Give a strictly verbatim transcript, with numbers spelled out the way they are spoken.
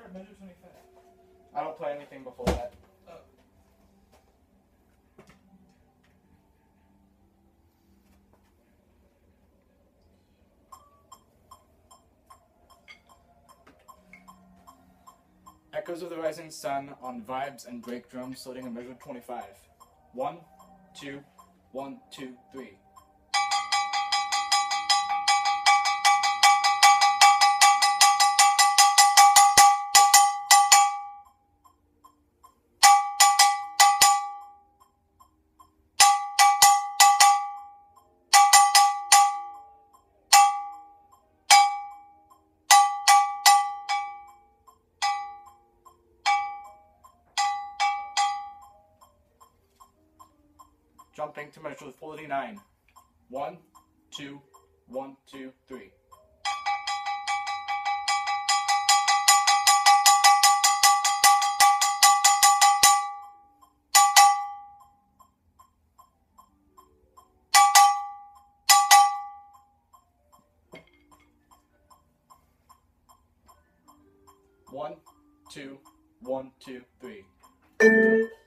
Measure twenty-five. I don't play anything before that. Oh. Echoes of the Rising Sun on vibes and break drums, loading a measure twenty-five. One, two, one, two, three. Jumping to measure forty-nine. One, two, one, two, three. One, two, one, two, three.